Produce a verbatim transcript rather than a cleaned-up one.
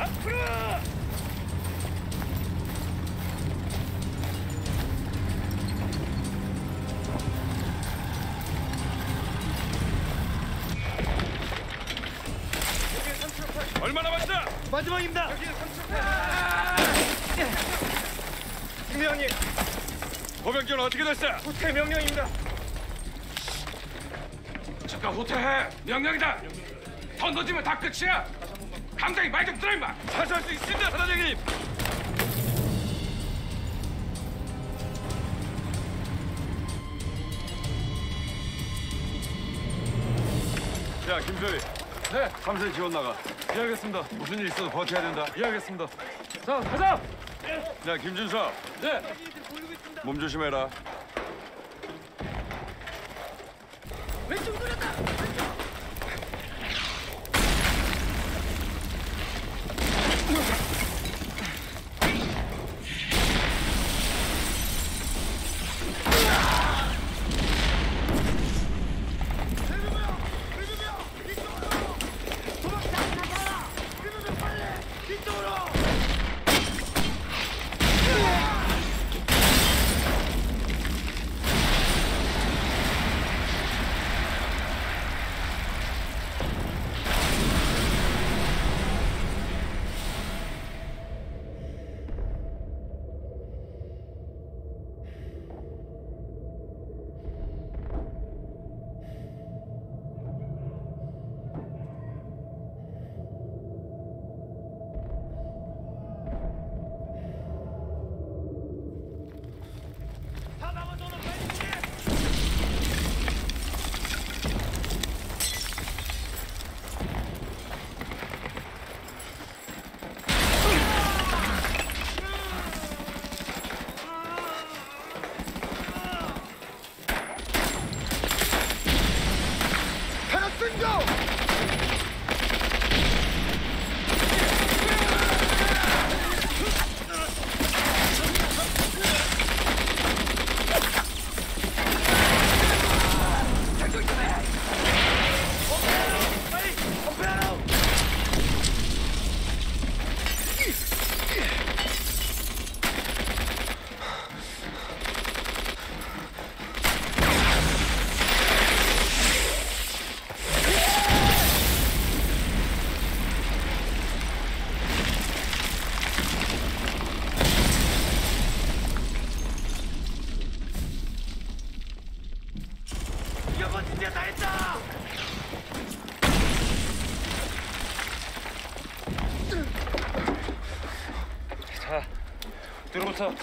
얼마 남았어? 마지막입니다. 여기는 승리형님. 보병기는 어떻게 됐어? 후퇴 명령입니다. 잠깐 후퇴해. 명령이다. 더 늦으면 다 끝이야. 감독이 말 좀 들어 임마. 사수할 수 있습니다, 사단장님. 야, 김소리. 네. 삼세 지원 나가. 예, 알겠습니다. 무슨 일 있어도 버텨야 된다. 예, 알겠습니다. 자, 가자. 야, 김준서. 네. 몸 조심해라. 왼쪽 돌았다. 자, 뒤로부터.